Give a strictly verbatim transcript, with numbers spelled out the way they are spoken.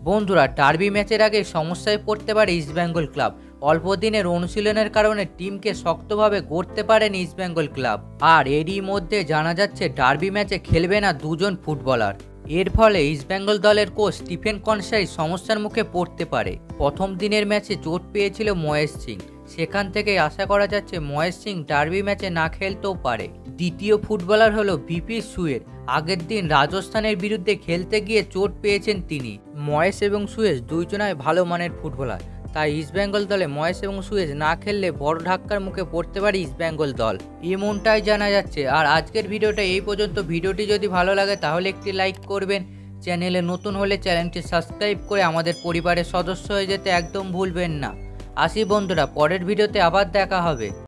বন্ধুরা, ডার্বি ম্যাচের আগে সমস্যায় পড়তে পারে ইস্টবেঙ্গল ক্লাব। অল্প দিনের অনুশীলনের কারণে টিমকে শক্তভাবে গড়তে পারেন ইস্টবেঙ্গল ক্লাব। আর এরই মধ্যে জানা যাচ্ছে ডার্বি ম্যাচে খেলবে না দুজন ফুটবলার। এর ফলে ইস্টবেঙ্গল দলের কোচ স্টিফেন কনসাই সমস্যার মুখে পড়তে পারে। প্রথম দিনের ম্যাচে চোট পেয়েছিল মহেশ সিং, সেখান থেকে আশা করা যাচ্ছে মহেশ সিং ডার্বি ম্যাচে না খেলতেও পারে। দ্বিতীয় ফুটবলার হলো ভিপি সুয়েজ। আগের দিন রাজস্থানের বিরুদ্ধে খেলতে গিয়ে চোট পেয়েছেন তিনি। মহেশ এবং সুয়েজ দুইজনাই ভালো মানের ফুটবলার, তাই ইস্টবেঙ্গল দলে মহেশ এবং সুয়েজ না খেললে বড় ধাক্কার মুখে পড়তে পারে ইস্টবেঙ্গল দল, এমনটাই জানা যাচ্ছে। আর আজকের ভিডিওটা এই পর্যন্ত। ভিডিওটি যদি ভালো লাগে তাহলে একটি লাইক করবেন। চ্যানেলে নতুন হলে চ্যানেলটি সাবস্ক্রাইব করে আমাদের পরিবারের সদস্য হয়ে যেতে একদম ভুলবেন না। আসি বন্ধুরা, পরের ভিডিওতে আবার দেখা হবে।